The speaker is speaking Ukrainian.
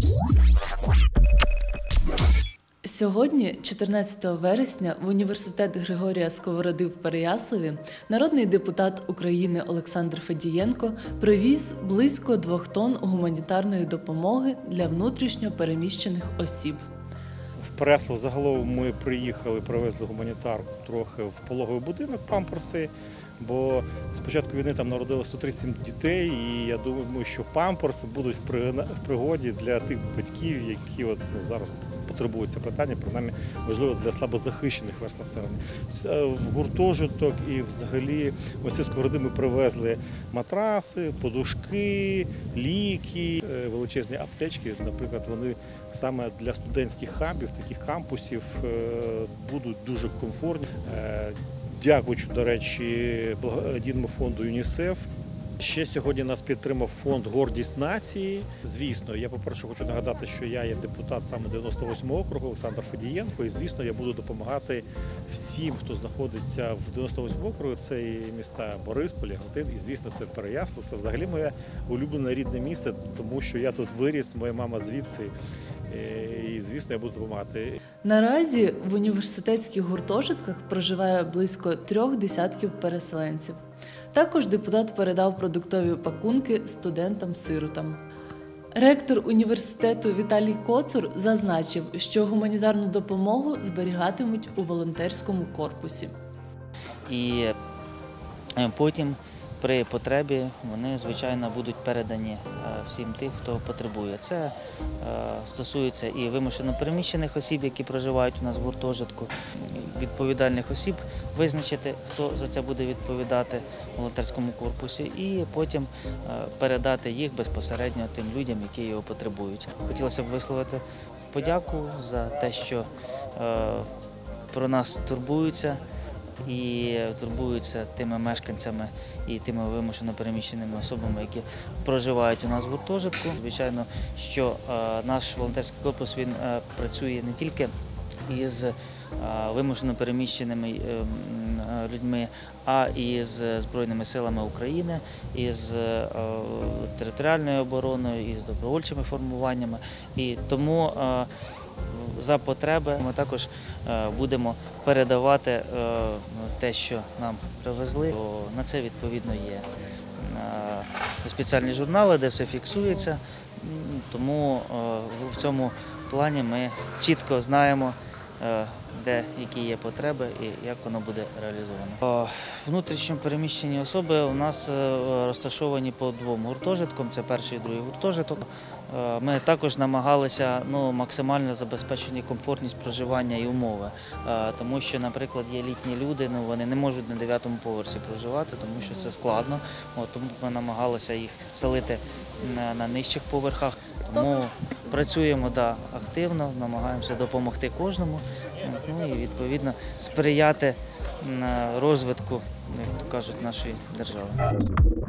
Сьогодні, 14 вересня, в університет Григорія Сковороди в Переяславі народний депутат України Олександр Федієнко привіз близько 2 тонн гуманітарної допомоги для внутрішньо переміщених осіб. В Переяслав загалом ми приїхали, привезли гуманітарку трохи в пологовий будинок, памперси, бо з початку війни там народилось 137 дітей, і я думаю, що памперси будуть в пригоді для тих батьків, які зараз потребують це питання, принаймні важливо для слабозахищених верств населення. В гуртожиток і взагалі ось з Сковороди ми привезли матраси, подушки, ліки, величезні аптечки. Наприклад, вони саме для студентських хабів, таких кампусів будуть дуже комфортні. Дякуючи, до речі, благодійному фонду ЮНІСЕФ. Ще сьогодні нас підтримав фонд «Гордість нації». Звісно, я, по-перше, хочу нагадати, що я є депутат саме 98-го округу Олександр Федієнко. І, звісно, я буду допомагати всім, хто знаходиться в 98-му округу. Це і міста Бориспіль, Яготин, і, звісно, це Переяслав. Це взагалі моє улюблене рідне місце, тому що я тут виріс, моя мама звідси. І, звісно, я буду допомагати. Наразі в університетських гуртожитках проживає близько 3 десятків переселенців. Також депутат передав продуктові пакунки студентам-сиротам. Ректор університету Віталій Коцур зазначив, що гуманітарну допомогу зберігатимуть у волонтерському корпусі. І потім при потребі вони, звичайно, будуть передані всім тим, хто потребує. Це стосується і вимушено переміщених осіб, які проживають у нас в гуртожитку, відповідальних осіб визначити, хто за це буде відповідати в волонтерському корпусі, і потім передати їх безпосередньо тим людям, які його потребують. Хотілося б висловити подяку за те, що про нас турбуються, і турбуються тими мешканцями і тими вимушено переміщеними особами, які проживають у нас в гуртожитку. Звичайно, що наш волонтерський корпус він працює не тільки із вимушено переміщеними людьми, а і з Збройними силами України, із територіальною обороною, із добровольчими формуваннями. І тому за потреби ми також будемо передавати те, що нам привезли. На це, відповідно, є спеціальні журнали, де все фіксується, тому в цьому плані ми чітко знаємо, де які є потреби і як воно буде реалізовано. Внутрішньо переміщені особи у нас розташовані по 2 гуртожиткам, це перший і другий гуртожиток. Ми також намагалися максимально забезпечити комфортність проживання і умови, тому що, наприклад, є літні люди, вони не можуть на 9-му поверсі проживати, тому що це складно, тому ми намагалися їх селити на нижчих поверхах. Тому працюємо активно, намагаємося допомогти кожному, і, відповідно, сприяти розвитку, як то кажуть, нашої держави.